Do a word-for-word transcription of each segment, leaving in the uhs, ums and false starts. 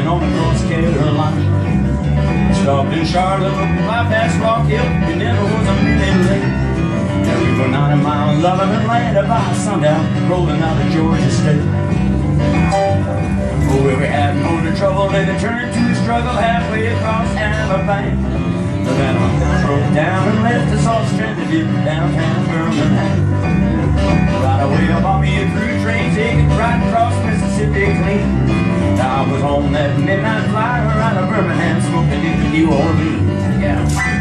working on the North Carolina. Stopped in Charlotte, bypassed Rock Hill, you never was a minute late. And we were ninety miles loving Atlanta by sundown, rolling out of Georgia State. Oh, we were having more than trouble, and it turned to a struggle halfway across Alabama. The van broke down and left us all stranded in downtown Birmingham. Right away up on me a cruise train ticket right across Mississippi clean. I was on that midnight flyer out of Birmingham, smoking into New Orleans. Yeah.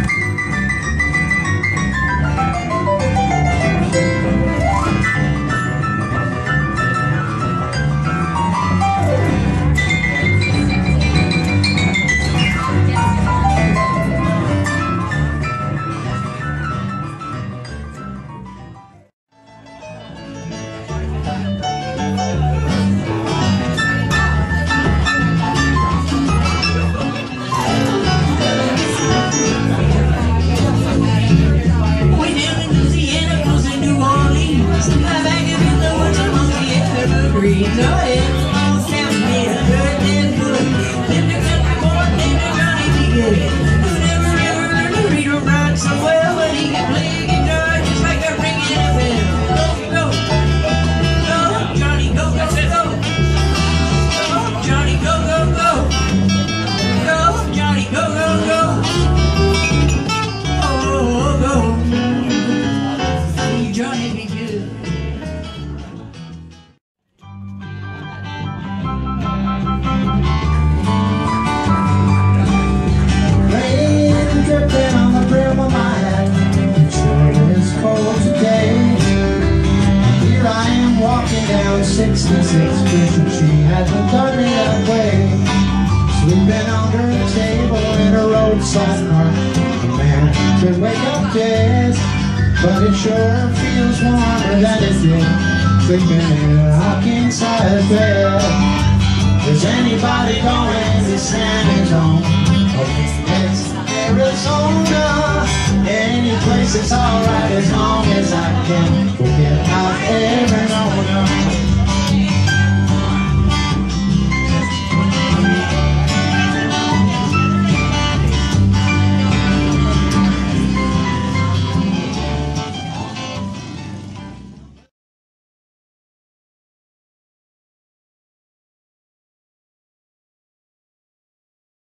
sixty-six Christmas tree hasn't done me that way. Sleeping under a table in a roadside park. A man could wake up dead, but it sure feels warmer than it did sleeping in a king-size bed. Is anybody going to San Antone? It's Arizona. Any place is alright as long as I can.